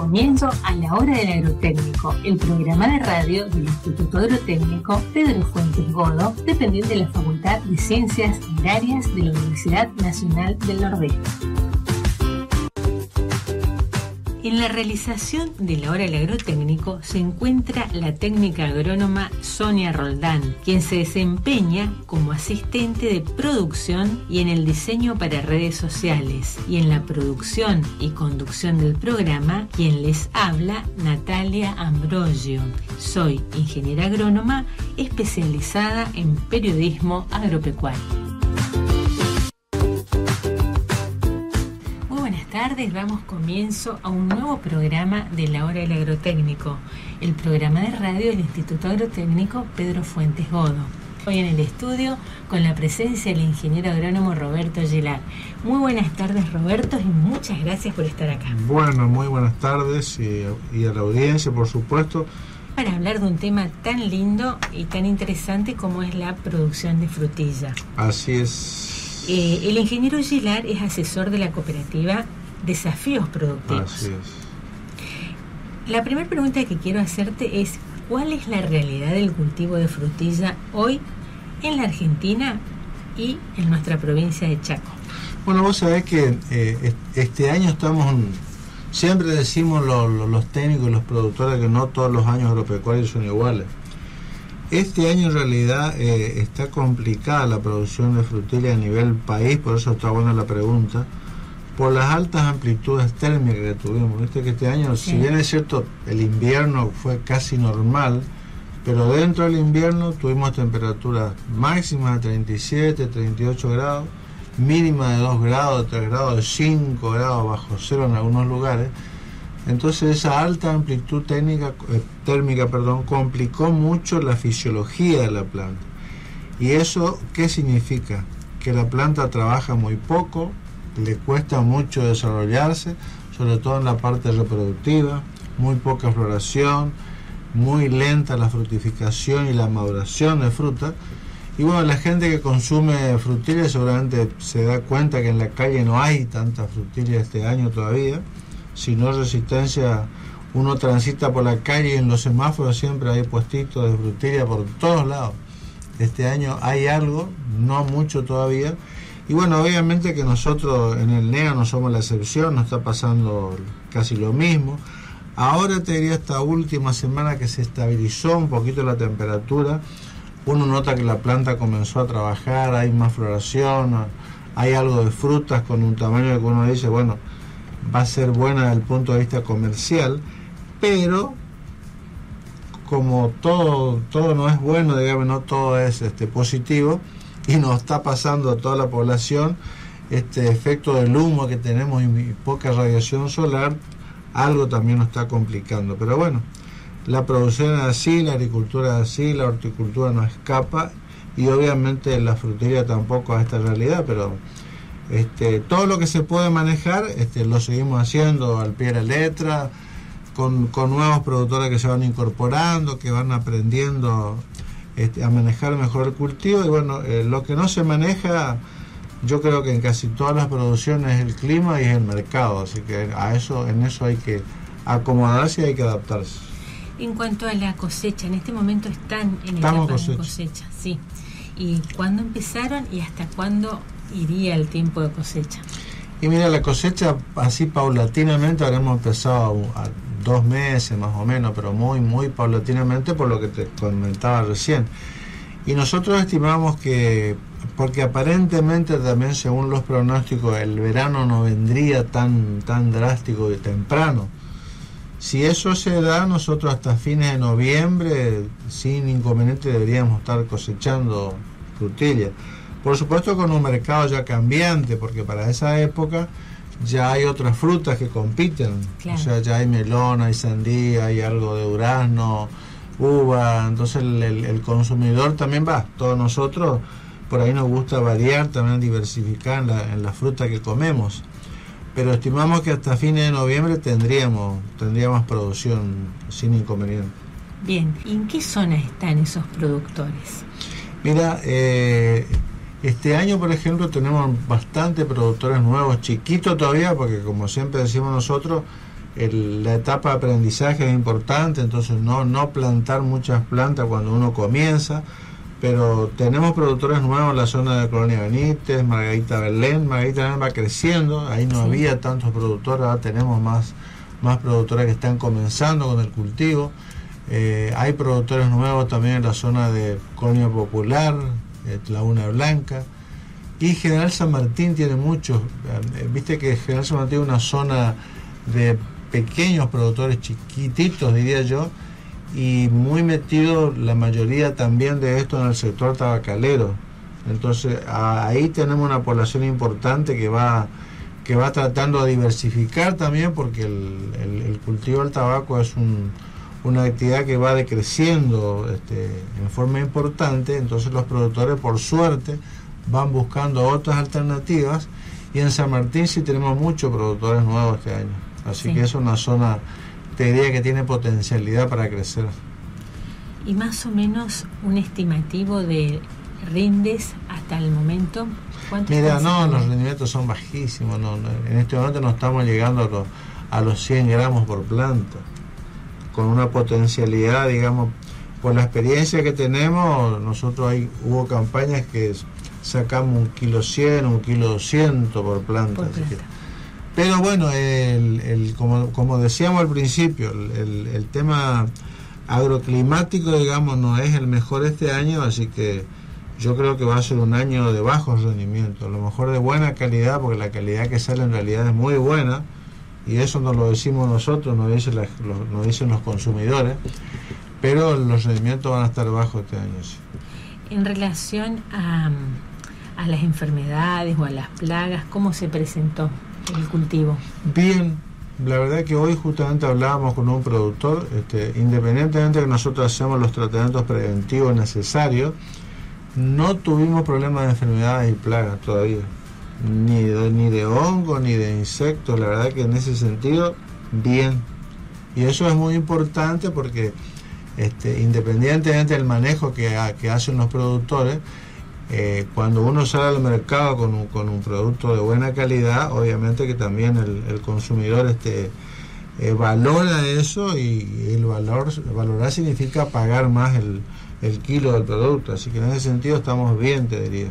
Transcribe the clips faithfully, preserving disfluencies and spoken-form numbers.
comienzo a La Hora del Agrotécnico, el programa de radio del Instituto Agrotécnico Pedro Fuentes Godo, dependiente de la Facultad de Ciencias Agrarias de la Universidad Nacional del Nordeste. En la realización de La Hora del Agrotécnico se encuentra la técnica agrónoma Sonia Roldán, quien se desempeña como asistente de producción y en el diseño para redes sociales, y en la producción y conducción del programa, quien les habla, Natalia Ambrogio. Soy ingeniera agrónoma especializada en periodismo agropecuario. Buenas tardes, damos comienzo a un nuevo programa de La Hora del Agrotécnico, el programa de radio del Instituto Agrotécnico Pedro Fuentes Godo. Hoy en el estudio con la presencia del ingeniero agrónomo Roberto Gilar. Muy buenas tardes, Roberto, y muchas gracias por estar acá. Bueno, muy buenas tardes y, y a la audiencia, por supuesto. Para hablar de un tema tan lindo y tan interesante como es la producción de frutilla. Así es. Eh, el ingeniero Gilar es asesor de la cooperativa Desafíos Productivos. Así es. La primera pregunta que quiero hacerte es: ¿cuál es la realidad del cultivo de frutilla hoy en la Argentina y en nuestra provincia de Chaco? Bueno, vos sabés que eh, este año estamos, siempre decimos lo, lo, los técnicos y los productores que no todos los años agropecuarios son iguales. Este año en realidad eh, está complicada la producción de frutilla a nivel país, por eso está buena la pregunta, por las altas amplitudes térmicas que tuvimos. Viste que este año, sí, si bien es cierto, el invierno fue casi normal, pero dentro del invierno tuvimos temperaturas máximas de treinta y siete, treinta y ocho grados, mínima de dos grados, de tres grados, de cinco grados bajo cero en algunos lugares. Entonces esa alta amplitud técnica, eh, térmica perdón, complicó mucho la fisiología de la planta. ¿Y eso qué significa? Que la planta trabaja muy poco, le cuesta mucho desarrollarse, sobre todo en la parte reproductiva, muy poca floración, muy lenta la fructificación y la maduración de fruta. Y bueno, la gente que consume frutilla seguramente se da cuenta que en la calle no hay tanta frutilla este año todavía. Si no resistencia, uno transita por la calle y en los semáforos siempre hay puestitos de frutilla por todos lados. Este año hay algo, no mucho todavía. Y bueno, obviamente que nosotros en el N E A no somos la excepción, nos está pasando casi lo mismo. Ahora te diría, esta última semana que se estabilizó un poquito la temperatura, uno nota que la planta comenzó a trabajar, hay más floración, hay algo de frutas con un tamaño que uno dice, bueno, va a ser buena desde el punto de vista comercial, pero como todo todo no es bueno, digamos, no todo es este positivo, y nos está pasando a toda la población este efecto del humo que tenemos y, y poca radiación solar, algo también nos está complicando. Pero bueno, la producción es así, la agricultura es así, la horticultura no escapa, y obviamente la frutilla tampoco a esta realidad, pero este todo lo que se puede manejar este lo seguimos haciendo al pie de la letra, con, con nuevos productores que se van incorporando, que van aprendiendo Este, a manejar mejor el cultivo. Y bueno, eh, lo que no se maneja, yo creo que en casi todas las producciones es el clima y es el mercado, así que a eso, en eso hay que acomodarse y hay que adaptarse. En cuanto a la cosecha, en este momento están en Estamos etapa cosecha. de cosecha, sí. ¿Y cuándo empezaron y hasta cuándo iría el tiempo de cosecha? Y mira, la cosecha así paulatinamente habremos empezado a, a dos meses más o menos, pero muy, muy paulatinamente, por lo que te comentaba recién. Y nosotros estimamos que, porque aparentemente también según los pronósticos, el verano no vendría tan, tan drástico y temprano. Si eso se da, nosotros hasta fines de noviembre, sin inconveniente, deberíamos estar cosechando frutilla. Por supuesto con un mercado ya cambiante, porque para esa época ya hay otras frutas que compiten, claro. O sea, ya hay melón, hay sandía, hay algo de durazno, uva, entonces el, el, el consumidor también va, todos nosotros por ahí nos gusta variar, también diversificar en la, en la fruta que comemos, pero estimamos que hasta fines de noviembre tendríamos, tendríamos producción sin inconveniente. Bien, ¿y en qué zonas están esos productores? Mira, eh, este año, por ejemplo, tenemos bastantes productores nuevos, chiquitos todavía, porque como siempre decimos nosotros, el, la etapa de aprendizaje es importante, entonces no, no plantar muchas plantas cuando uno comienza, pero tenemos productores nuevos en la zona de Colonia Benítez, Margarita Belén. Margarita Belén va creciendo, ahí no sí. había tantos productores, ahora tenemos más, más productores que están comenzando con el cultivo. Eh, hay productores nuevos también en la zona de Colonia Popular, eh, Laguna Blanca, y General San Martín tiene muchos. Eh, viste que General San Martín es una zona de pequeños productores, chiquititos diría yo, y muy metido la mayoría también de esto en el sector tabacalero. Entonces a, ahí tenemos una población importante que va que va tratando de diversificar también, porque el, el, el cultivo del tabaco es un, una actividad que va decreciendo este, en forma importante. Entonces los productores, por suerte, van buscando otras alternativas, y en San Martín sí tenemos muchos productores nuevos este año, así sí. que es una zona, te diría, que tiene potencialidad para crecer. ¿Y más o menos un estimativo de rindes hasta el momento? Mira, no, los rendimientos son bajísimos, no, no, en este momento no estamos llegando a los, a los cien gramos por planta, con una potencialidad, digamos, por la experiencia que tenemos. Nosotros hay, hubo campañas que sacamos un kilo cien, un kilo doscientos por planta. Por planta. Así que, pero bueno, el, el, como, como decíamos al principio, el, el, el tema agroclimático, digamos, no es el mejor este año, así que yo creo que va a ser un año de bajos rendimientos, a lo mejor de buena calidad, porque la calidad que sale en realidad es muy buena, y eso no lo decimos nosotros, nos dicen, la, los, nos dicen los consumidores, pero los rendimientos van a estar bajos este año. Sí. En relación a, a las enfermedades o a las plagas, ¿cómo se presentó el cultivo? Bien, la verdad que hoy justamente hablábamos con un productor, este, independientemente de que nosotros hacemos los tratamientos preventivos necesarios, no tuvimos problemas de enfermedades y plagas todavía, ni de, ni de hongo, ni de insectos. La verdad que en ese sentido, bien. Y eso es muy importante porque este, independientemente del manejo que, que hacen los productores, eh, cuando uno sale al mercado con un, con un producto de buena calidad, obviamente que también el, el consumidor este, eh, valora eso, y el valor valorar significa pagar más el el kilo del producto, así que en ese sentido estamos bien, te diría.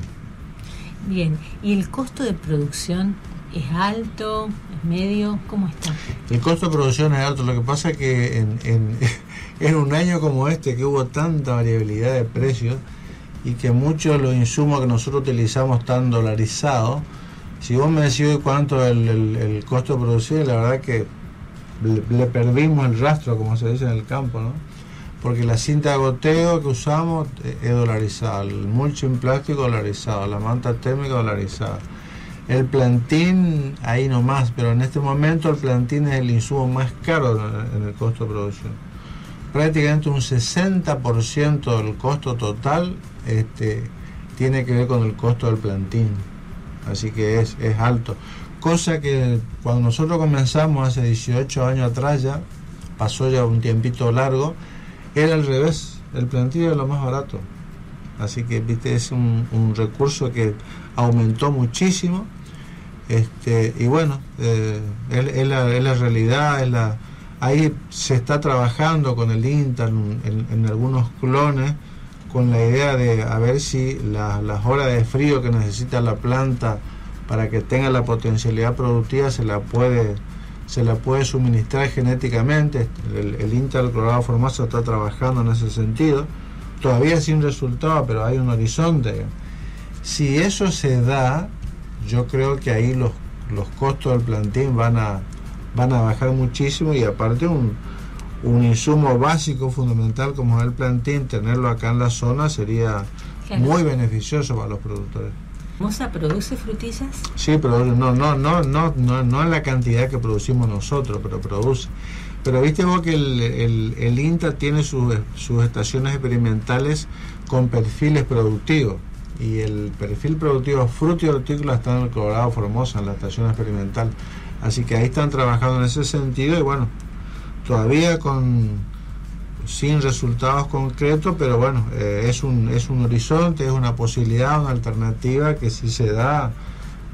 Bien, ¿y el costo de producción es alto, es medio? ¿Cómo está? El costo de producción es alto, lo que pasa es que en, en, en un año como este, que hubo tanta variabilidad de precios y que muchos de los insumos que nosotros utilizamos están dolarizados, si vos me decís cuánto es el, el, el costo de producir, la verdad que le, le perdimos el rastro, como se dice en el campo, ¿no? Porque la cinta de goteo que usamos es dolarizada, el mulching plástico dolarizado, la manta térmica dolarizada, el plantín ahí nomás, pero en este momento el plantín es el insumo más caro en el costo de producción. Prácticamente un sesenta por ciento del costo total este, tiene que ver con el costo del plantín, así que es, es alto. Cosa que cuando nosotros comenzamos hace dieciocho años atrás, ya pasó ya un tiempito largo, era al revés, el plantín era lo más barato, así que viste, es un, un recurso que aumentó muchísimo, este, y bueno, eh, es, es, la, es la realidad, es la, ahí se está trabajando con el INTA en, en, en algunos clones, con la idea de a ver si la, las horas de frío que necesita la planta para que tenga la potencialidad productiva se la puede se la puede suministrar genéticamente. El, el INTA del Colorado Formoso está trabajando en ese sentido, todavía sin resultado, pero hay un horizonte. Si eso se da, yo creo que ahí los, los costos del plantín van a, van a bajar muchísimo, y aparte un, un insumo básico fundamental como es el plantín, tenerlo acá en la zona sería claro. muy beneficioso para los productores. ¿Mosa produce frutillas? Sí, pero no, no, no, no, no, no en la cantidad que producimos nosotros, pero produce. Pero viste vos que el, el, el INTA tiene sus, sus estaciones experimentales con perfiles productivos, y el perfil productivo fruta y hortícola está en el Colorado Formosa, en la estación experimental. Así que ahí están trabajando en ese sentido, y bueno, todavía con sin resultados concretos, pero bueno, eh, es un es un horizonte, es una posibilidad, una alternativa que si se da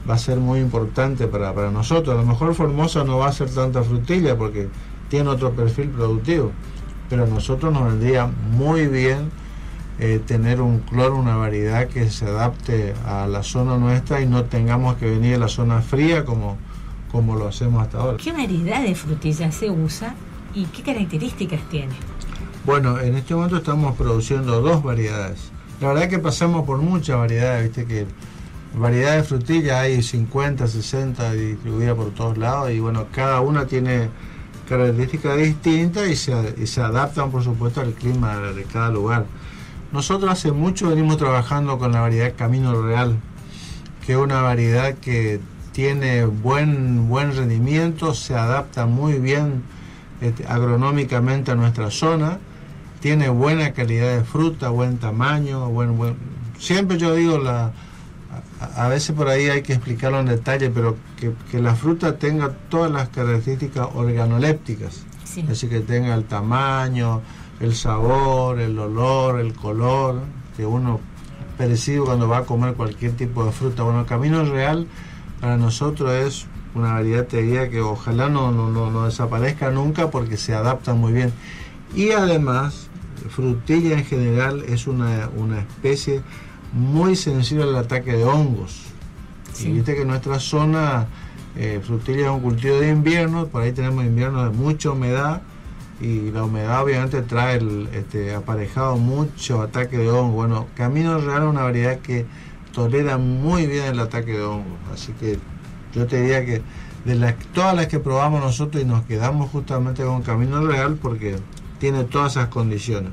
va a ser muy importante para, para nosotros. A lo mejor Formosa no va a ser tanta frutilla porque tiene otro perfil productivo, pero a nosotros nos vendría muy bien eh, tener un clor, una variedad que se adapte a la zona nuestra y no tengamos que venir a la zona fría como, como lo hacemos hasta ahora. ¿Qué variedad de frutilla se usa y qué características tiene? Bueno, en este momento estamos produciendo dos variedades. La verdad que pasamos por muchas variedades, viste que variedades de frutilla hay cincuenta, sesenta distribuidas por todos lados y bueno, cada una tiene características distintas y se, y se adaptan por supuesto al clima de cada lugar. Nosotros hace mucho venimos trabajando con la variedad Camino Real, que es una variedad que tiene buen, buen rendimiento, se adapta muy bien este, agronómicamente a nuestra zona, tiene buena calidad de fruta, buen tamaño, buen, buen... siempre yo digo, la, a, a veces por ahí hay que explicarlo en detalle, pero que, que la fruta tenga todas las características organolépticas, sí. Así que tenga el tamaño, el sabor, el olor, el color, que uno percibe cuando va a comer cualquier tipo de fruta. Bueno, Camino Real para nosotros es una variedad, te diría, que ojalá no, no, no, no desaparezca nunca porque se adapta muy bien. Y además, frutilla en general es una, una especie muy sensible al ataque de hongos. Sí. Y viste que en nuestra zona eh, frutilla es un cultivo de invierno, por ahí tenemos inviernos de mucha humedad y la humedad obviamente trae el, este, aparejado mucho ataque de hongos. Bueno, Camino Real es una variedad que tolera muy bien el ataque de hongos, así que yo te diría que de las, todas las que probamos nosotros y nos quedamos justamente con Camino Real porque tiene todas esas condiciones.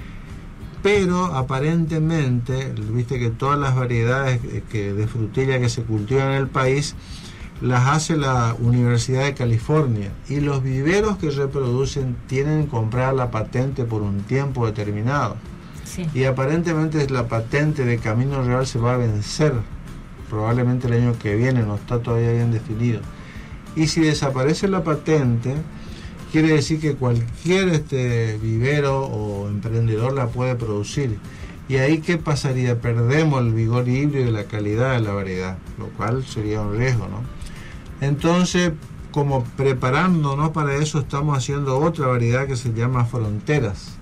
Pero aparentemente, viste que todas las variedades que, de frutilla que se cultivan en el país las hace la Universidad de California y los viveros que reproducen tienen que comprar la patente por un tiempo determinado. Sí. Y aparentemente la patente de Camino Real se va a vencer probablemente el año que viene, no está todavía bien definido. Y si desaparece la patente, quiere decir que cualquier este vivero o emprendedor la puede producir. Y ahí, ¿qué pasaría? Perdemos el vigor híbrido y la calidad de la variedad, lo cual sería un riesgo, ¿no? Entonces, como preparándonos para eso, estamos haciendo otra variedad que se llama Fronteras.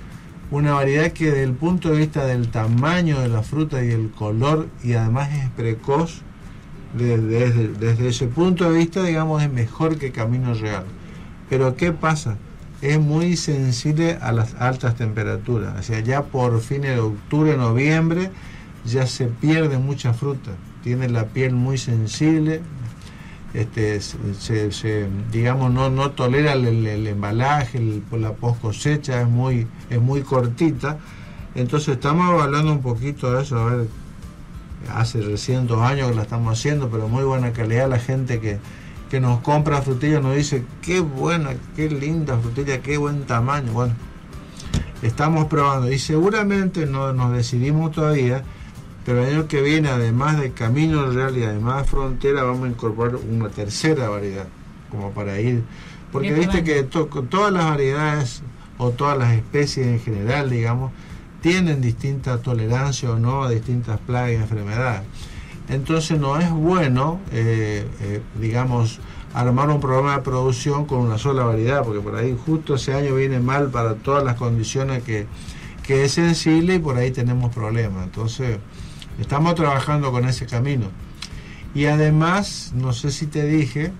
Una variedad que desde el punto de vista del tamaño de la fruta y el color, y además es precoz, desde, desde, desde ese punto de vista, digamos, es mejor que Camino Real. Pero ¿qué pasa? Es muy sensible a las altas temperaturas. O sea, ya por fines de octubre, noviembre, ya se pierde mucha fruta. Tiene la piel muy sensible, este, se, se, digamos, no, no tolera el, el, el embalaje, el, la post cosecha es muy, es muy cortita. Entonces estamos evaluando un poquito de eso. A ver, hace recién dos años que la estamos haciendo, pero muy buena calidad. La gente que que nos compra frutilla nos dice qué buena, qué linda frutilla, qué buen tamaño. Bueno, estamos probando y seguramente no nos decidimos todavía, pero el año que viene, además de Camino Real y además de Frontera, vamos a incorporar una tercera variedad como para ir, porque viste que to, todas las variedades o todas las especies en general, digamos, tienen distinta tolerancia o no a distintas plagas y enfermedades. Entonces no es bueno, eh, eh, digamos, armar un programa de producción con una sola variedad, porque por ahí justo ese año viene mal para todas las condiciones que, que es sensible y por ahí tenemos problemas. Entonces estamos trabajando con ese camino. Y además, no sé si te dije,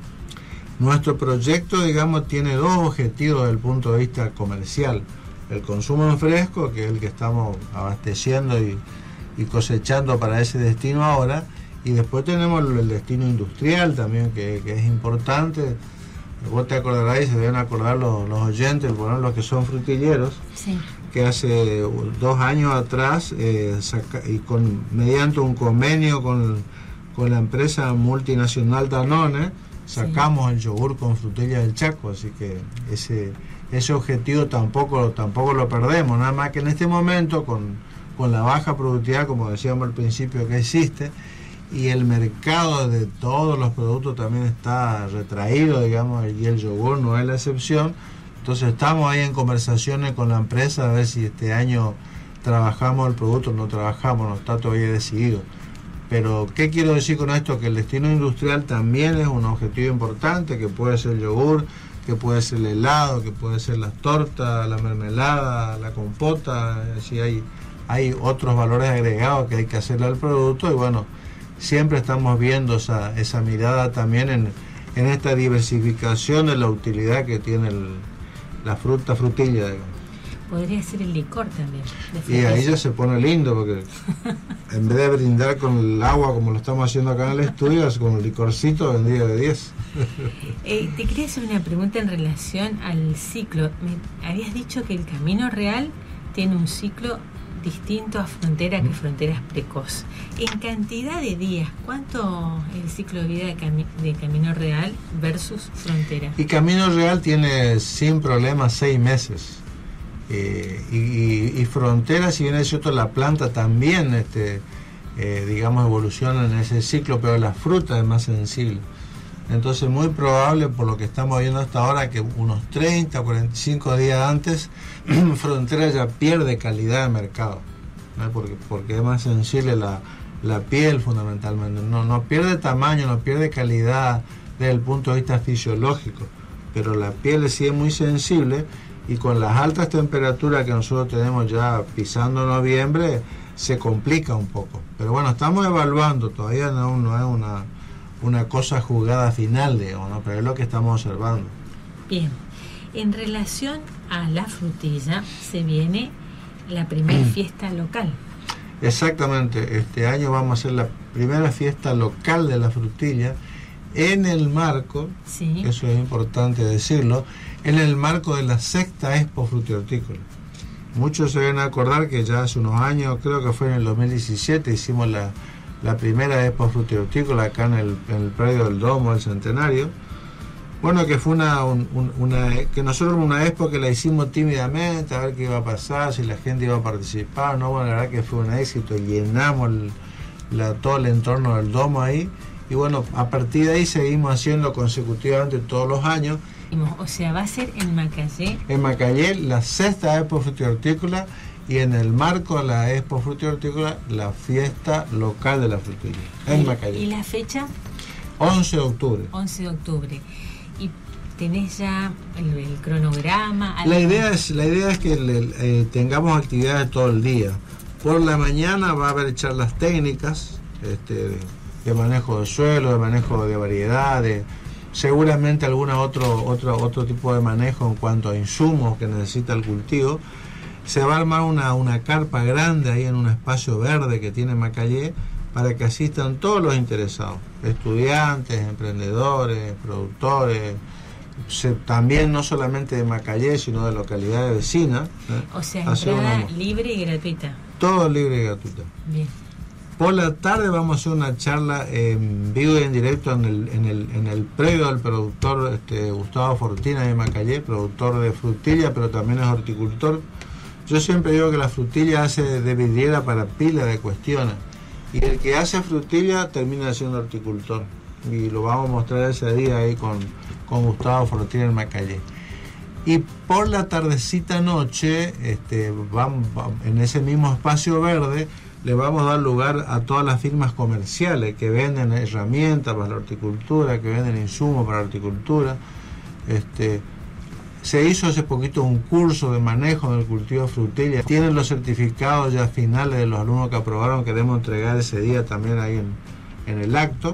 nuestro proyecto, digamos, tiene dos objetivos desde el punto de vista comercial. El consumo en fresco, que es el que estamos abasteciendo y y cosechando para ese destino ahora, y después tenemos el destino industrial también, que, que es importante. Vos te acordarás y se deben acordar los, los oyentes, por ejemplo, los que son frutilleros, sí, que hace dos años atrás, eh, saca, y con mediante un convenio con, con la empresa multinacional Danone, sacamos sí. el yogur con frutilla del Chaco, así que ese, ese objetivo tampoco, tampoco lo perdemos, nada más que en este momento con con la baja productividad, como decíamos al principio, que existe, y el mercado de todos los productos también está retraído, digamos, y el yogur no es la excepción. Entonces estamos ahí en conversaciones con la empresa a ver si este año trabajamos el producto o no trabajamos, no está todavía decidido. Pero, ¿qué quiero decir con esto? Que el destino industrial también es un objetivo importante, que puede ser el yogur, que puede ser el helado, que puede ser las tortas, la mermelada, la compota, si hay, hay otros valores agregados que hay que hacerle al producto, y bueno, siempre estamos viendo esa, esa mirada también en, en esta diversificación de la utilidad que tiene el, la fruta, frutilla, digamos. Podría ser el licor también. Y ahí ya se pone lindo, porque en vez de brindar con el agua como lo estamos haciendo acá en el estudio, con el licorcito vendría de diez. Eh, te quería hacer una pregunta en relación al ciclo. Me habías dicho que el Camino Real tiene un ciclo distinto a Frontera que Fronteras Precoz. En cantidad de días, ¿cuánto es el ciclo de vida de, Cami de Camino Real versus Frontera? Y Camino Real tiene sin problema seis meses. Eh, y, y, y Frontera, si bien es cierto, la planta también este, eh, digamos evoluciona en ese ciclo, pero la fruta es más sensible. Entonces muy probable, por lo que estamos viendo hasta ahora, que unos treinta, cuarenta y cinco días antes Frontera ya pierde calidad de mercado, ¿no? porque, porque es más sensible la, la piel fundamentalmente, no, no pierde tamaño, no pierde calidad desde el punto de vista fisiológico, pero la piel sí es muy sensible. Y con las altas temperaturas que nosotros tenemos ya pisando noviembre, se complica un poco. Pero bueno, estamos evaluando, todavía no, no es una, una cosa jugada final, digamos, ¿no? Pero es lo que estamos observando. Bien, en relación a la frutilla, se viene la primera fiesta local. Exactamente, este año vamos a hacer la primera fiesta local de la frutilla, en el marco, sí, eso es importante decirlo, en el marco de la sexta Expo Frutihortícola. Muchos se deben acordar que ya hace unos años, creo que fue en el dos mil diecisiete, hicimos la, la primera Expo Frutihortícola acá en el, en el predio del Domo del Centenario. Bueno, que fue una, un, una, que nosotros una expo que la hicimos tímidamente, a ver qué iba a pasar, si la gente iba a participar, no, bueno, la verdad que fue un éxito, llenamos el, la, todo el entorno del Domo ahí. Y bueno, a partir de ahí seguimos haciendo consecutivamente todos los años. O sea, va a ser en Macayé. En Macayé, la sexta Expo Frutihortícola, y en el marco de la Expo Frutihortícola, la fiesta local de la frutilla, en Macayé. ¿Y la fecha? once de octubre. once de octubre. ¿Y tenés ya el, el cronograma? La idea es, la idea es que le, eh, tengamos actividades todo el día. Por la mañana va a haber charlas técnicas, este... de manejo de suelo, de manejo de variedades, seguramente algún otro, otro, otro tipo de manejo en cuanto a insumos que necesita el cultivo. Se va a armar una, una carpa grande ahí en un espacio verde que tiene Macayé para que asistan todos los interesados, estudiantes, emprendedores, productores, se, también no solamente de Macayé, sino de localidades vecinas. ¿eh? O sea, entrada libre y gratuita. Todo libre y gratuita. Bien. Por la tarde vamos a hacer una charla en vivo y en directo en el, en el, en el predio del productor este, Gustavo Fortina de Macayé, productor de frutilla, pero también es horticultor. Yo siempre digo que la frutilla hace de vidriera para pila de cuestiones, y el que hace frutilla termina siendo horticultor, y lo vamos a mostrar ese día ahí con, con Gustavo Fortina en Macayé. Y por la tardecita noche, este, vamos, en ese mismo espacio verde, le vamos a dar lugar a todas las firmas comerciales que venden herramientas para la horticultura, que venden insumos para la horticultura. Este, se hizo hace poquito un curso de manejo del cultivo de frutilla. Tienen los certificados ya finales de los alumnos que aprobaron, queremos entregar ese día también ahí en, en el acto.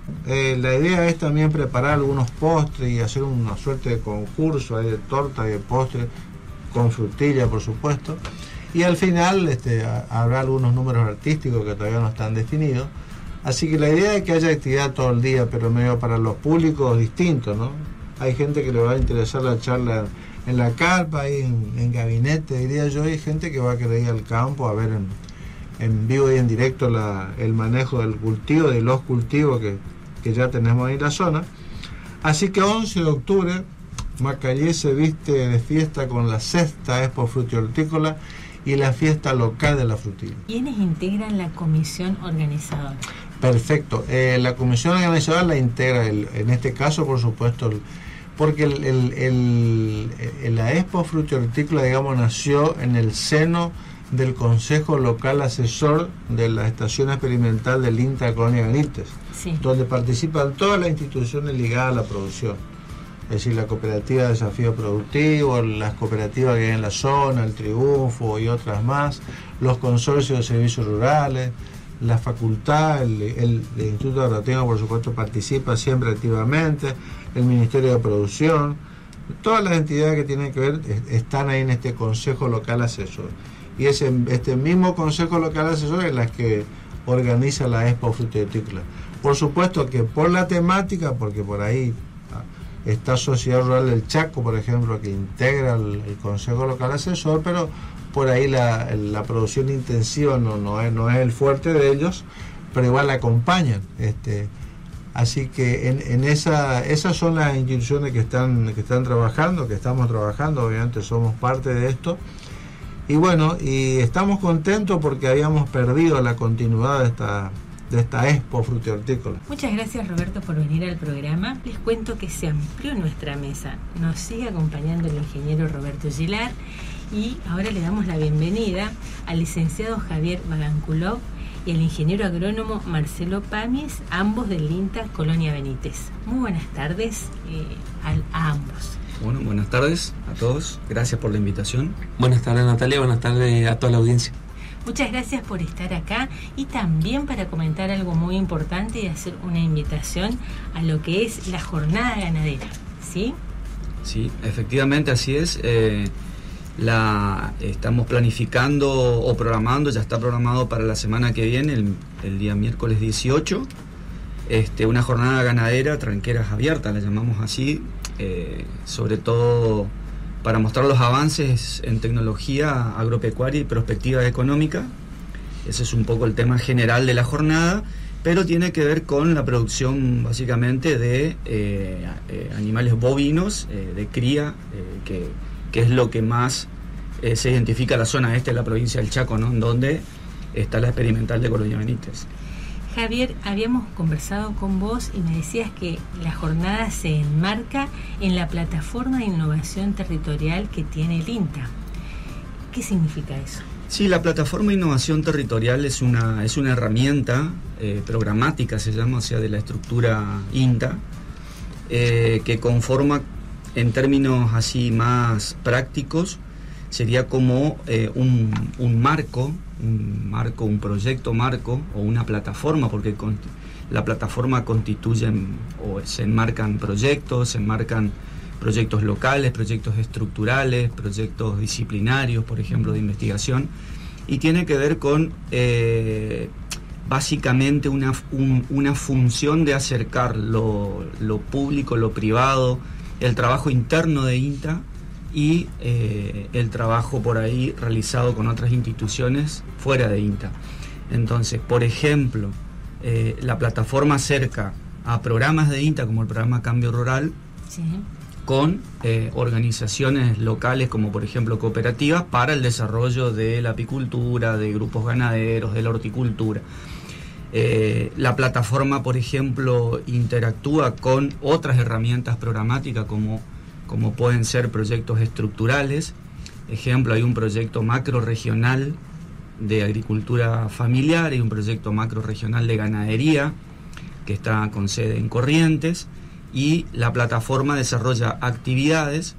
Eh, la idea es también preparar algunos postres y hacer una suerte de concurso ahí de torta y de postre con frutilla, por supuesto. Y al final este, habrá algunos números artísticos que todavía no están definidos. Así que la idea es que haya actividad todo el día, pero medio para los públicos distintos, ¿no? Hay gente que le va a interesar la charla en la carpa, ahí en, en gabinete, diría yo. Hay gente que va a querer ir al campo a ver en, en vivo y en directo la, el manejo del cultivo, de los cultivos que, que ya tenemos ahí en la zona. Así que once de octubre, Macayé se viste de fiesta con la sexta Expo Frutihortícola y la fiesta local de la frutilla. ¿Quiénes integran la comisión organizadora? Perfecto. Eh, la comisión organizadora la integra, el, en este caso, por supuesto, el, porque el, el, el, el, la Expo Frutihortícola, digamos, nació en el seno del Consejo Local Asesor de la Estación Experimental del INTA Colonia Benítez, sí, donde participan todas las instituciones ligadas a la producción. Es decir, la cooperativa de desafío productivo, las cooperativas que hay en la zona, el Triunfo y otras más, los consorcios de servicios rurales, la facultad, el, el, el Instituto Agrotécnico, por supuesto, participa siempre activamente, el Ministerio de Producción, todas las entidades que tienen que ver están ahí en este Consejo Local Asesor. Y es este mismo Consejo Local Asesor es la que organiza la Expo Frutícola. Por supuesto que por la temática, porque por ahí está Sociedad Rural del Chaco, por ejemplo, que integra el, el Consejo Local Asesor, pero por ahí la, la producción intensiva no, no, es, no es el fuerte de ellos, pero igual la acompañan. Este, así que en, en esa, esas son las instituciones que están, que están trabajando, que estamos trabajando, obviamente somos parte de esto. Y bueno, y estamos contentos porque habíamos perdido la continuidad de esta... de esta Expo Frutihortícola. Muchas gracias, Roberto, por venir al programa. Les cuento que se amplió nuestra mesa. Nos sigue acompañando el ingeniero Roberto Gilar y ahora le damos la bienvenida al licenciado Javier Bagankulov y al ingeniero agrónomo Marcelo Pamies, ambos del INTA Colonia Benítez. Muy buenas tardes eh, a, a ambos. Bueno, buenas tardes a todos. Gracias por la invitación. Buenas tardes, Natalia. Buenas tardes a toda la audiencia. Muchas gracias por estar acá y también para comentar algo muy importante y hacer una invitación a lo que es la jornada ganadera, ¿sí? Sí, efectivamente así es. Eh, la estamos planificando o programando, ya está programado para la semana que viene, el, el día miércoles dieciocho, este, una jornada ganadera, tranqueras abiertas, la llamamos así, eh, sobre todo para mostrar los avances en tecnología agropecuaria y perspectiva económica. Ese es un poco el tema general de la jornada, pero tiene que ver con la producción básicamente de eh, eh, animales bovinos, eh, de cría, eh, que, que es lo que más eh, se identifica en la zona este de la provincia del Chaco, ¿no? En donde está la experimental de Colonia Benítez. Javier, habíamos conversado con vos y me decías que la jornada se enmarca en la plataforma de innovación territorial que tiene el INTA. ¿Qué significa eso? Sí, la plataforma de innovación territorial es una, es una herramienta eh, programática, se llama, o sea, de la estructura INTA, eh, que conforma, en términos así más prácticos, sería como eh, un, un marco, un marco, un proyecto marco o una plataforma, porque con, la plataforma constituye o se enmarcan proyectos, se enmarcan proyectos locales, proyectos estructurales, proyectos disciplinarios, por ejemplo, de investigación, y tiene que ver con eh, básicamente una, un, una función de acercar lo, lo público, lo privado, el trabajo interno de INTA y eh, el trabajo por ahí realizado con otras instituciones fuera de INTA. Entonces, por ejemplo, eh, la plataforma acerca a programas de INTA como el programa Cambio Rural, sí, con eh, organizaciones locales como por ejemplo cooperativas para el desarrollo de la apicultura, de grupos ganaderos, de la horticultura. Eh, la plataforma, por ejemplo, interactúa con otras herramientas programáticas como como pueden ser proyectos estructurales. Ejemplo, hay un proyecto macro regional de agricultura familiar y un proyecto macro regional de ganadería que está con sede en Corrientes, y la plataforma desarrolla actividades,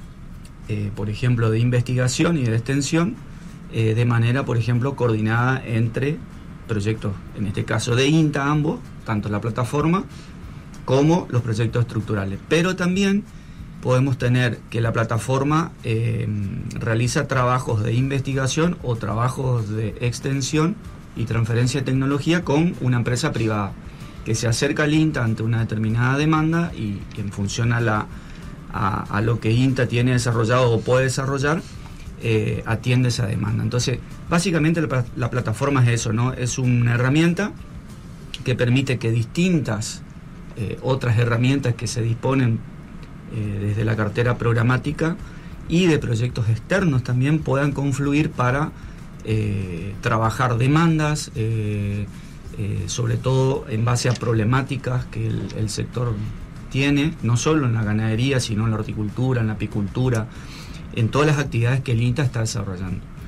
eh, por ejemplo, de investigación y de extensión, eh, de manera, por ejemplo, coordinada entre proyectos, en este caso de INTA, ambos, tanto la plataforma como los proyectos estructurales. Pero también podemos tener que la plataforma eh, realiza trabajos de investigación o trabajos de extensión y transferencia de tecnología con una empresa privada que se acerca al INTA ante una determinada demanda y que en función a, la, a, a lo que INTA tiene desarrollado o puede desarrollar, eh, atiende esa demanda. Entonces, básicamente la, la plataforma es eso, ¿no? Es una herramienta que permite que distintas eh, otras herramientas que se disponen Eh, desde la cartera programática y de proyectos externos también puedan confluir para eh, trabajar demandas, eh, eh, sobre todo en base a problemáticas que el, el sector tiene, no solo en la ganadería, sino en la horticultura, en la apicultura, en todas las actividades que el INTA está desarrollando.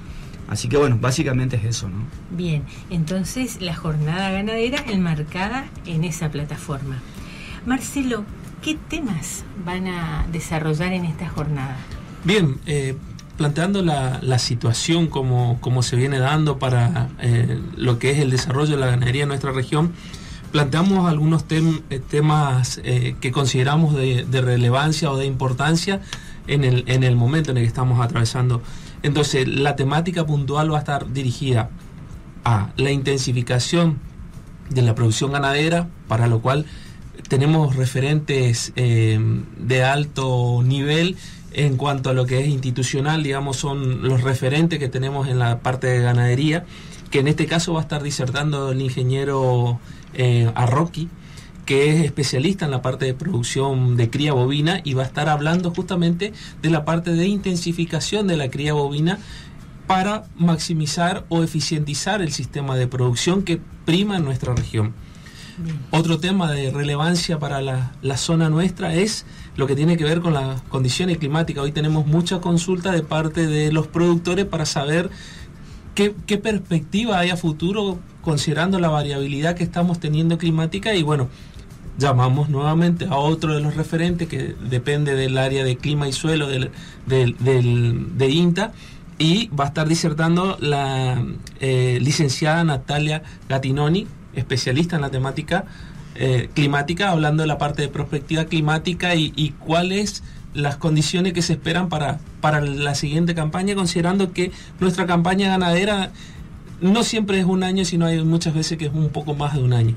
Así que bueno, básicamente es eso, ¿no? Bien, entonces la jornada ganadera enmarcada en esa plataforma. Marcelo, ¿qué temas van a desarrollar en esta jornada? Bien, eh, planteando la, la situación como, como se viene dando para eh, lo que es el desarrollo de la ganadería en nuestra región, planteamos algunos tem, eh, temas eh, que consideramos de, de relevancia o de importancia en el, en el momento en el que estamos atravesando. Entonces, la temática puntual va a estar dirigida a la intensificación de la producción ganadera, para lo cual tenemos referentes eh, de alto nivel en cuanto a lo que es institucional, digamos, son los referentes que tenemos en la parte de ganadería, que en este caso va a estar disertando el ingeniero eh, Arroqui, que es especialista en la parte de producción de cría bovina y va a estar hablando justamente de la parte de intensificación de la cría bovina para maximizar o eficientizar el sistema de producción que prima en nuestra región. Bien. Otro tema de relevancia para la, la zona nuestra es lo que tiene que ver con las condiciones climáticas. Hoy tenemos mucha consulta de parte de los productores para saber qué, qué perspectiva hay a futuro considerando la variabilidad que estamos teniendo climática, y bueno, llamamos nuevamente a otro de los referentes que depende del área de clima y suelo del, del, del, de INTA, y va a estar disertando la eh, licenciada Natalia Gattinoni, especialista en la temática eh, climática, hablando de la parte de perspectiva climática y, y cuáles las condiciones que se esperan para, para la siguiente campaña, considerando que nuestra campaña ganadera no siempre es un año, sino hay muchas veces que es un poco más de un año.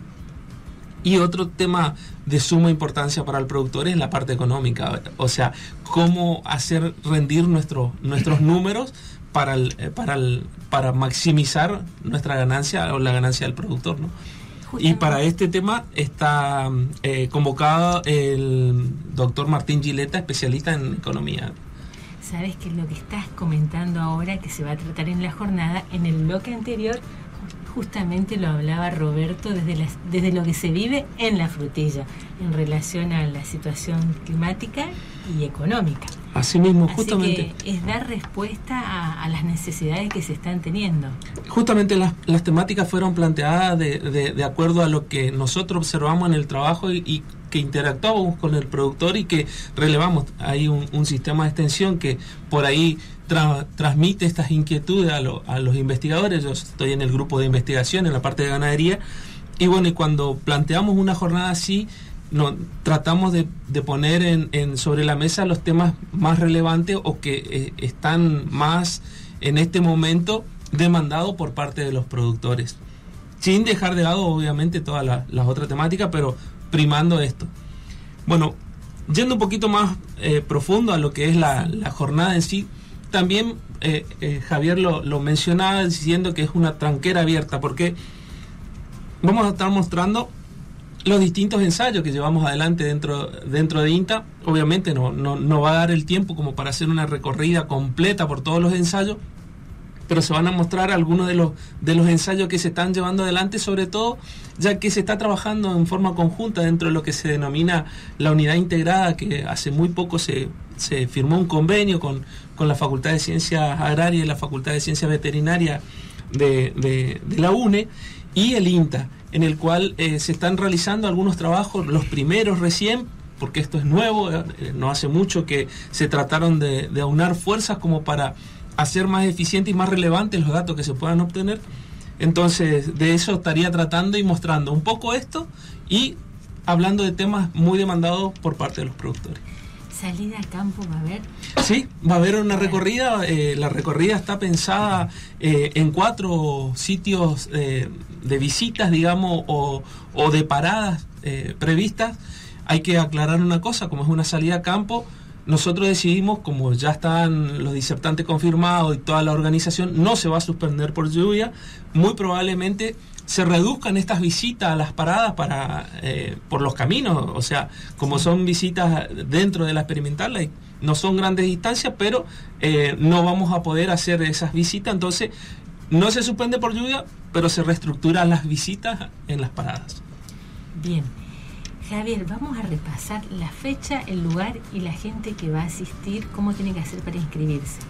Y otro tema de suma importancia para el productor es la parte económica, o sea, cómo hacer rendir nuestro, nuestros números para, el, para, el, para maximizar nuestra ganancia o la ganancia del productor, ¿no? Y para este tema está eh, convocado el doctor Martín Gileta, especialista en economía. Sabes que lo que estás comentando ahora, que se va a tratar en la jornada, en el bloque anterior justamente lo hablaba Roberto desde, las, desde lo que se vive en la frutilla en relación a la situación climática y económica. Así mismo, Así justamente. Que es dar respuesta a, a las necesidades que se están teniendo. Justamente las, las temáticas fueron planteadas de, de, de acuerdo a lo que nosotros observamos en el trabajo y, y que interactuamos con el productor y que relevamos. Hay un, un sistema de extensión que por ahí tra, transmite estas inquietudes a, lo, a los investigadores. Yo estoy en el grupo de investigación en la parte de ganadería y bueno, y cuando planteamos una jornada así, no, tratamos de, de poner en, en sobre la mesa los temas más relevantes o que eh, están más en este momento demandados por parte de los productores, sin dejar de lado obviamente todas la, las otras temáticas, pero primando esto. Bueno, yendo un poquito más eh, profundo a lo que es la, la jornada en sí, también eh, eh, Javier lo, lo mencionaba diciendo que es una tranquera abierta, porque vamos a estar mostrando los distintos ensayos que llevamos adelante dentro, dentro de INTA. Obviamente no, no, no va a dar el tiempo como para hacer una recorrida completa por todos los ensayos, pero se van a mostrar algunos de los, de los ensayos que se están llevando adelante, sobre todo ya que se está trabajando en forma conjunta dentro de lo que se denomina la unidad integrada, que hace muy poco se, se firmó un convenio con, con la Facultad de Ciencias Agrarias y la Facultad de Ciencias Veterinarias de, de, de la UNE y el INTA, en el cual eh, se están realizando algunos trabajos, los primeros recién, porque esto es nuevo, eh, no hace mucho que se trataron de, de aunar fuerzas como para hacer más eficientes y más relevantes los datos que se puedan obtener. Entonces, de eso estaría tratando y mostrando un poco esto y hablando de temas muy demandados por parte de los productores. ¿Salida a campo va a haber? Sí, va a haber una recorrida. Eh, la recorrida está pensada eh, en cuatro sitios eh, de visitas, digamos, o, o de paradas eh, previstas. Hay que aclarar una cosa, como es una salida a campo, nosotros decidimos, como ya están los disertantes confirmados y toda la organización, no se va a suspender por lluvia, muy probablemente se reduzcan estas visitas a las paradas para eh, por los caminos, o sea, como son visitas dentro de la experimental, hay, no son grandes distancias, pero eh, no vamos a poder hacer esas visitas, entonces no se suspende por lluvia, pero se reestructuran las visitas en las paradas. Bien. Javier, vamos a repasar la fecha, el lugar y la gente que va a asistir, cómo tiene que hacer para inscribirse.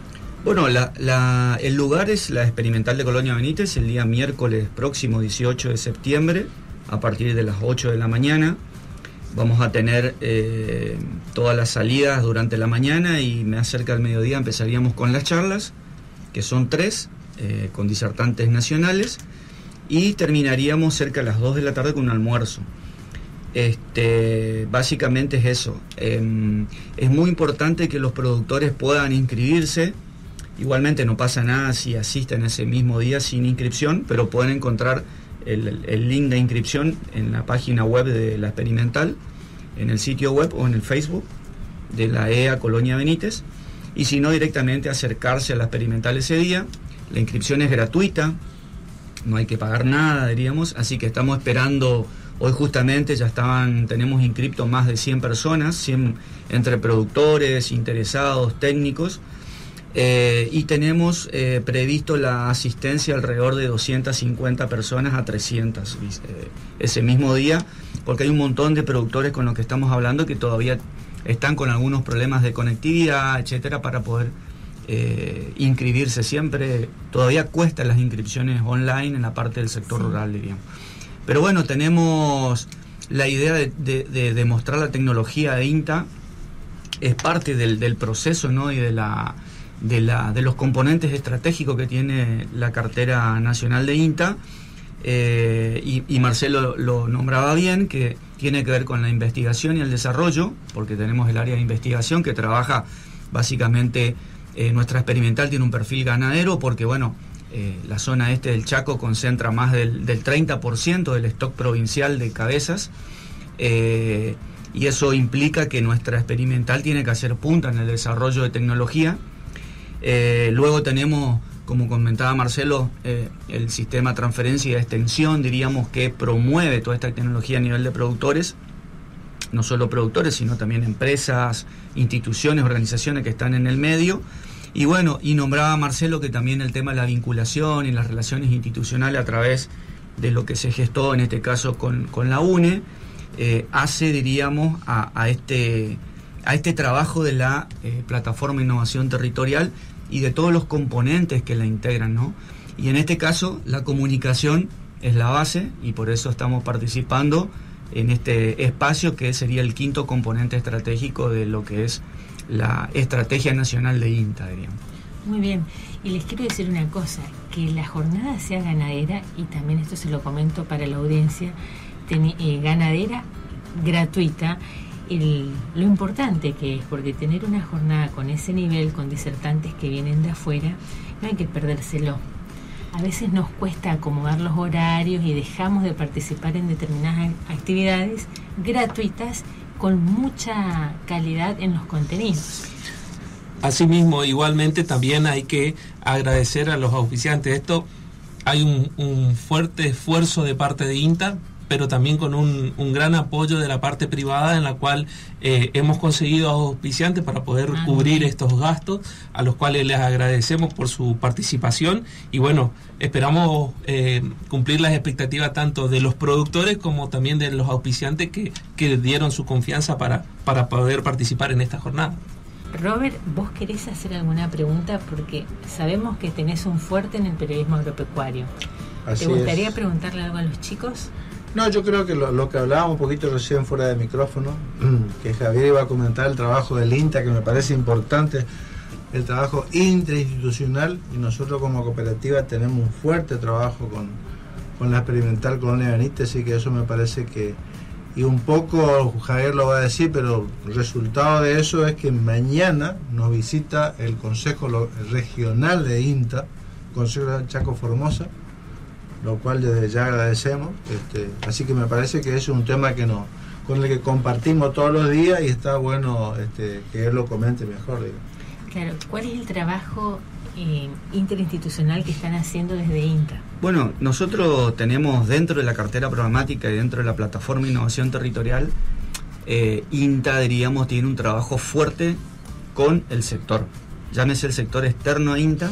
Bueno, la, la, el lugar es la Experimental de Colonia Benítez, el día miércoles próximo dieciocho de septiembre, a partir de las ocho de la mañana. Vamos a tener eh, todas las salidas durante la mañana y más cerca del mediodía empezaríamos con las charlas, que son tres, eh, con disertantes nacionales, y terminaríamos cerca de las dos de la tarde con un almuerzo. Este, básicamente es eso. Eh, es muy importante que los productores puedan inscribirse. Igualmente no pasa nada si asisten ese mismo día sin inscripción, pero pueden encontrar el, el link de inscripción en la página web de la Experimental, en el sitio web o en el Facebook de la E A Colonia Benítez, y si no, directamente acercarse a la Experimental ese día. La inscripción es gratuita, no hay que pagar nada, diríamos, así que estamos esperando. Hoy justamente ya estaban, tenemos inscriptos más de cien personas, cien entre productores, interesados, técnicos, eh, y tenemos eh, previsto la asistencia alrededor de doscientas cincuenta personas a trescientas eh, ese mismo día, porque hay un montón de productores con los que estamos hablando que todavía están con algunos problemas de conectividad, etcétera, para poder eh, inscribirse. Siempre todavía cuestan las inscripciones online en la parte del sector sí. rural, diríamos. Pero bueno, tenemos la idea de, de, de, de mostrar la tecnología de INTA, es parte del, del proceso, ¿no? Y de la de la de los componentes estratégicos que tiene la cartera nacional de INTA, eh, y, y Marcelo lo nombraba bien, que tiene que ver con la investigación y el desarrollo, porque tenemos el área de investigación que trabaja básicamente, eh, nuestra experimental tiene un perfil ganadero, porque bueno, Eh, la zona este del Chaco concentra más del, del treinta por ciento del stock provincial de cabezas, eh, y eso implica que nuestra experimental tiene que hacer punta en el desarrollo de tecnología. Eh, luego tenemos, como comentaba Marcelo, eh, el sistema de transferencia y de extensión, diríamos, que promueve toda esta tecnología a nivel de productores, no solo productores, sino también empresas, instituciones, organizaciones que están en el medio. Y bueno, y nombraba Marcelo que también el tema de la vinculación y las relaciones institucionales a través de lo que se gestó en este caso con, con la U N E, eh, hace, diríamos, a, a, este, a este trabajo de la eh, Plataforma de Innovación Territorial y de todos los componentes que la integran, ¿no? Y en este caso la comunicación es la base, y por eso estamos participando en este espacio que sería el quinto componente estratégico de lo que es la estrategia nacional de INTA, diríamos. Muy bien, y les quiero decir una cosa, que la jornada sea ganadera, y también esto se lo comento para la audiencia, ten, eh, ganadera gratuita, el, lo importante que es, porque tener una jornada con ese nivel, con disertantes que vienen de afuera, no hay que perdérselo. A veces nos cuesta acomodar los horarios y dejamos de participar en determinadas actividades gratuitas con mucha calidad en los contenidos. Asimismo, igualmente también hay que agradecer a los auspiciantes. Esto, hay un, un fuerte esfuerzo de parte de INTA, pero también con un, un gran apoyo de la parte privada, en la cual eh, hemos conseguido auspiciantes para poder ah, cubrir bien. estos gastos, a los cuales les agradecemos por su participación, y bueno, esperamos eh, cumplir las expectativas tanto de los productores como también de los auspiciantes que, que dieron su confianza para, para poder participar en esta jornada. Robert, ¿vos querés hacer alguna pregunta? Porque sabemos que tenés un fuerte en el periodismo agropecuario. Así ¿Te gustaría es. preguntarle algo a los chicos? No, yo creo que lo, lo que hablábamos un poquito recién fuera de micrófono, que Javier iba a comentar el trabajo del INTA, que me parece importante, el trabajo interinstitucional, y nosotros como cooperativa tenemos un fuerte trabajo con, con la Experimental Colonia Benítez, así que eso me parece que, y un poco Javier lo va a decir, pero el resultado de eso es que mañana nos visita el Consejo Regional de INTA, Consejo de Chaco Formosa, lo cual desde ya agradecemos, este, así que me parece que es un tema que no, con el que compartimos todos los días, y está bueno este, que él lo comente mejor, digo. Claro, ¿cuál es el trabajo eh, interinstitucional que están haciendo desde INTA? Bueno, nosotros tenemos dentro de la cartera programática y dentro de la Plataforma de Innovación Territorial, eh, INTA, diríamos, tiene un trabajo fuerte con el sector, llámese el sector externo a INTA,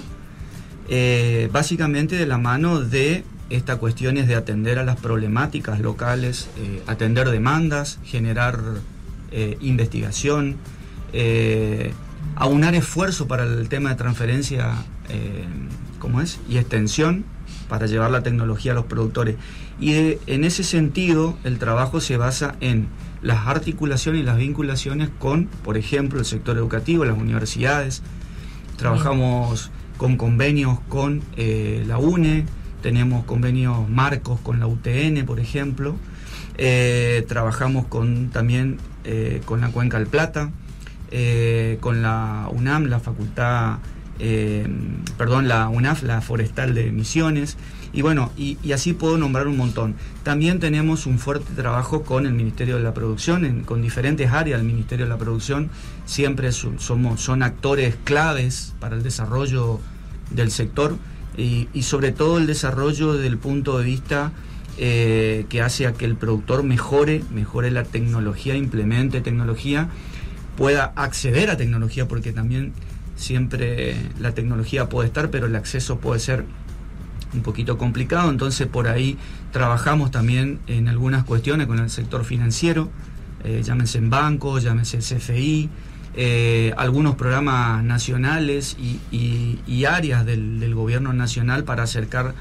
eh, básicamente de la mano de esta cuestión es de atender a las problemáticas locales, eh, atender demandas, generar eh, investigación, eh, aunar esfuerzo para el tema de transferencia, eh, ¿cómo es? Y extensión para llevar la tecnología a los productores. Y de, en ese sentido, el trabajo se basa en las articulaciones y las vinculaciones con, por ejemplo, el sector educativo, las universidades. Trabajamos con convenios con eh, la U N E, tenemos convenios marcos con la U T N, por ejemplo. Eh, trabajamos con también eh, con la Cuenca del Plata, eh, con la UNAM, la Facultad, eh, perdón, la UNAF, la Forestal de Misiones, y bueno, y, y así puedo nombrar un montón. También tenemos un fuerte trabajo con el Ministerio de la Producción, en, con diferentes áreas del Ministerio de la Producción. Siempre so, somos, son actores claves para el desarrollo del sector, y, y sobre todo el desarrollo desde el punto de vista eh, que hace a que el productor mejore, mejore la tecnología, implemente tecnología, pueda acceder a tecnología, porque también siempre la tecnología puede estar, pero el acceso puede ser un poquito complicado. Entonces por ahí trabajamos también en algunas cuestiones con el sector financiero, eh, llámese en bancos, llámese C F I, eh, algunos programas nacionales y, y, y áreas del, del gobierno nacional para acercar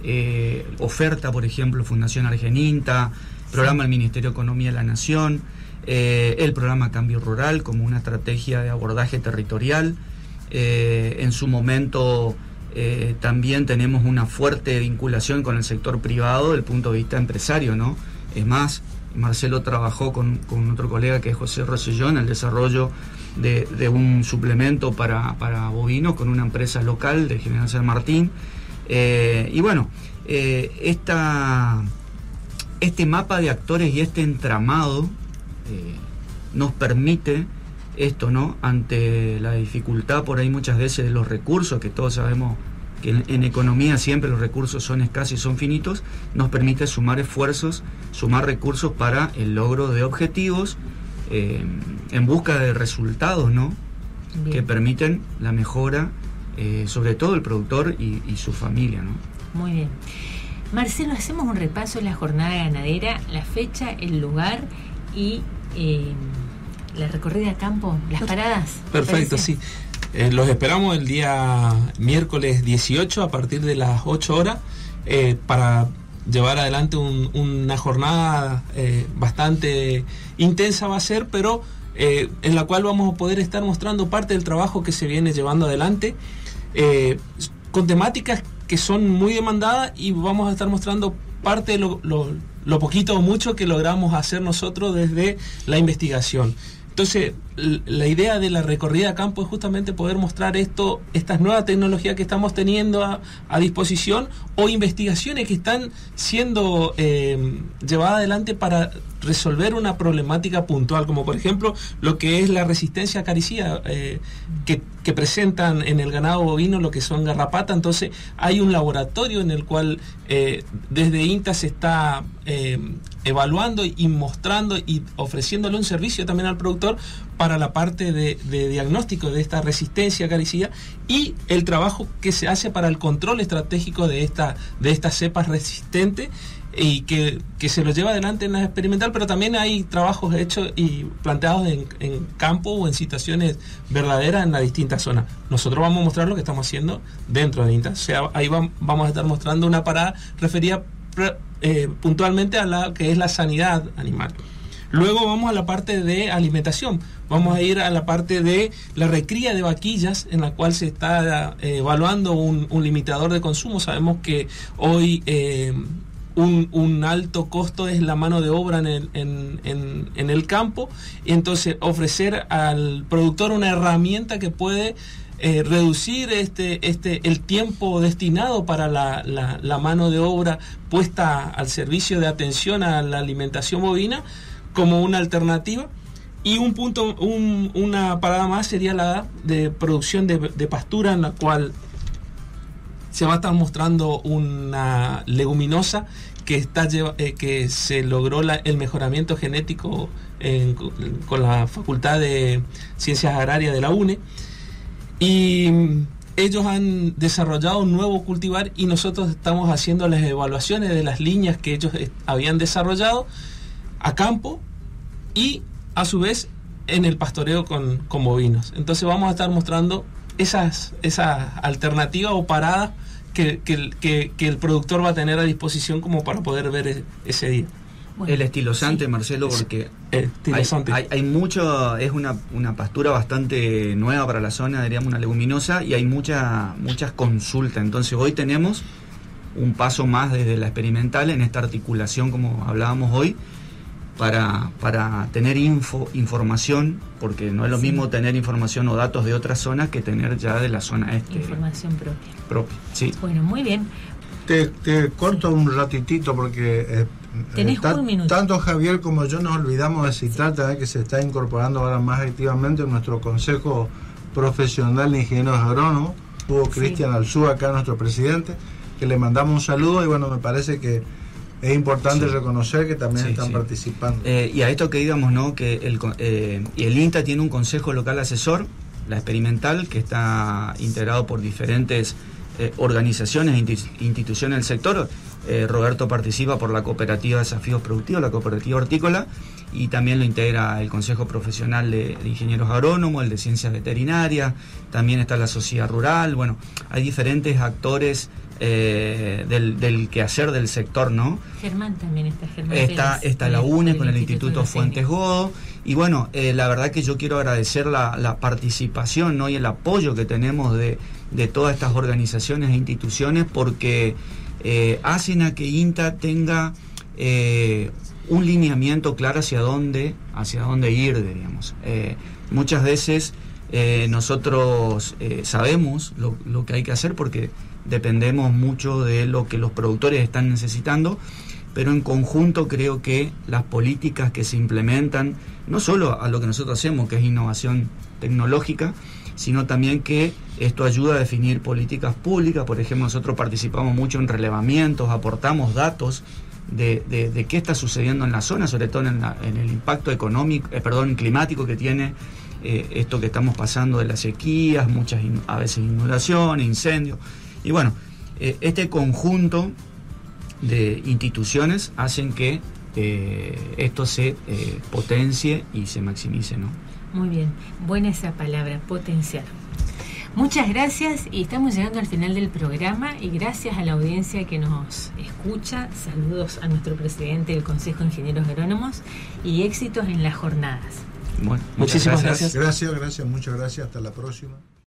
eh, oferta, por ejemplo, Fundación Argeninta, programa del Ministerio de Economía de la Nación, eh, el programa Cambio Rural como una estrategia de abordaje territorial. Eh, en su momento eh, también tenemos una fuerte vinculación con el sector privado desde el punto de vista empresario, ¿no? Es más, Marcelo trabajó con, con otro colega que es José Rosselló en el desarrollo de, de un suplemento para, para bovinos con una empresa local de General San Martín. Eh, y bueno, eh, esta, este mapa de actores y este entramado eh, nos permite esto, ¿no? Ante la dificultad por ahí muchas veces de los recursos, que todos sabemos que en, en economía siempre los recursos son escasos y son finitos, nos permite sumar esfuerzos, sumar recursos para el logro de objetivos eh, en busca de resultados, ¿no? Bien. Que permiten la mejora, eh, sobre todo el productor y, y su familia, ¿no? Muy bien. Marcelo, hacemos un repaso de la jornada ganadera, la fecha, el lugar y eh, la recorrida a campo, las paradas. Perfecto, sí. Eh, los esperamos el día miércoles dieciocho a partir de las ocho horas eh, para llevar adelante un, una jornada eh, bastante intensa va a ser, pero eh, en la cual vamos a poder estar mostrando parte del trabajo que se viene llevando adelante eh, con temáticas que son muy demandadas, y vamos a estar mostrando parte de lo, lo, lo poquito o mucho que logramos hacer nosotros desde la investigación. Entonces, la idea de la recorrida a campo es justamente poder mostrar esto, estas nuevas tecnologías que estamos teniendo a, a disposición, o investigaciones que están siendo eh, llevadas adelante para resolver una problemática puntual, como por ejemplo lo que es la resistencia a acaricida eh, que, que presentan en el ganado bovino, lo que son garrapatas. Entonces hay un laboratorio en el cual eh, desde INTA se está eh, evaluando y mostrando y ofreciéndole un servicio también al productor para la parte de, de diagnóstico de esta resistencia a acaricida, y el trabajo que se hace para el control estratégico de esta de estas cepas resistentes, y que, que se lo lleva adelante en la experimental, pero también hay trabajos hechos y planteados en, en campo o en situaciones verdaderas en las distintas zonas. Nosotros vamos a mostrar lo que estamos haciendo dentro de INTA, o sea, ahí va, vamos a estar mostrando una parada referida eh, puntualmente a la que es la sanidad animal. Luego vamos a la parte de alimentación, vamos a ir a la parte de la recría de vaquillas, en la cual se está eh, evaluando un, un limitador de consumo. Sabemos que hoy eh, un, un alto costo es la mano de obra en el, en, en, en el campo, y entonces ofrecer al productor una herramienta que puede Eh, reducir este, este, el tiempo destinado para la, la, la mano de obra puesta al servicio de atención a la alimentación bovina como una alternativa. Y un punto, un, una parada más sería la de producción de, de pastura, en la cual se va a estar mostrando una leguminosa que está eh, que se logró la, el mejoramiento genético en, con la Facultad de Ciencias Agrarias de la U N E. Y ellos han desarrollado un nuevo cultivar, y nosotros estamos haciendo las evaluaciones de las líneas que ellos habían desarrollado a campo, y a su vez en el pastoreo con, con bovinos. Entonces vamos a estar mostrando esas, esas alternativas o paradas que, que, que, que el productor va a tener a disposición como para poder ver ese día. Bueno, el estilosante, sí, Marcelo, porque estilosante. Hay, hay, hay mucho, es una, una pastura bastante nueva para la zona, diríamos una leguminosa, y hay mucha, muchas consultas. Entonces hoy tenemos un paso más desde la experimental en esta articulación, como hablábamos hoy, para, para tener info, información, porque no es lo sí. mismo tener información o datos de otras zonas que tener ya de la zona este. Información propia. Propia, sí. Bueno, muy bien. Te, te corto un ratitito porque eh, tenés eh, ta, un minuto. Tanto Javier como yo nos olvidamos de citar, que se está incorporando ahora más activamente en nuestro Consejo Profesional de Ingenieros Agrónomos. Hubo sí. Cristian Alzúa acá, nuestro presidente, que le mandamos un saludo, y bueno, me parece que es importante sí. reconocer que también sí, están sí. participando. Eh, y a esto que digamos, ¿no? Que el, eh, el INTA tiene un Consejo Local Asesor, la experimental, que está integrado por diferentes eh, organizaciones e instituciones del sector. Eh, Roberto participa por la Cooperativa de Desafíos Productivos, la Cooperativa Hortícola, y también lo integra el Consejo Profesional de, de Ingenieros Agrónomos, el de Ciencias Veterinarias, también está la Sociedad Rural. Bueno, hay diferentes actores eh, del, del quehacer del sector, ¿no? Germán también está, Germán Está, Pérez, está la UNE con el Instituto, Instituto Fuentes Godo, y bueno, eh, la verdad que yo quiero agradecer la, la participación, ¿no? Y el apoyo que tenemos de, de todas estas organizaciones e instituciones, porque eh, hacen a que INTA tenga eh, un lineamiento claro hacia dónde, hacia dónde ir, diríamos. Eh, muchas veces eh, nosotros eh, sabemos lo, lo que hay que hacer porque dependemos mucho de lo que los productores están necesitando, pero en conjunto creo que las políticas que se implementan, no solo a lo que nosotros hacemos, que es innovación tecnológica, sino también que esto ayuda a definir políticas públicas. Por ejemplo, nosotros participamos mucho en relevamientos, aportamos datos de, de, de qué está sucediendo en la zona, sobre todo en, la, en el impacto económico, eh, perdón, climático que tiene eh, esto que estamos pasando de las sequías, muchas a veces inundaciones, incendios. Y bueno, eh, este conjunto de instituciones hacen que eh, esto se eh, potencie y se maximice, ¿no? Muy bien, buena esa palabra, potenciar. Muchas gracias, y estamos llegando al final del programa, y gracias a la audiencia que nos escucha. Saludos a nuestro presidente del Consejo de Ingenieros Agrónomos y éxitos en las jornadas. Bueno, muchísimas gracias. Gracias, gracias, muchas gracias. Hasta la próxima.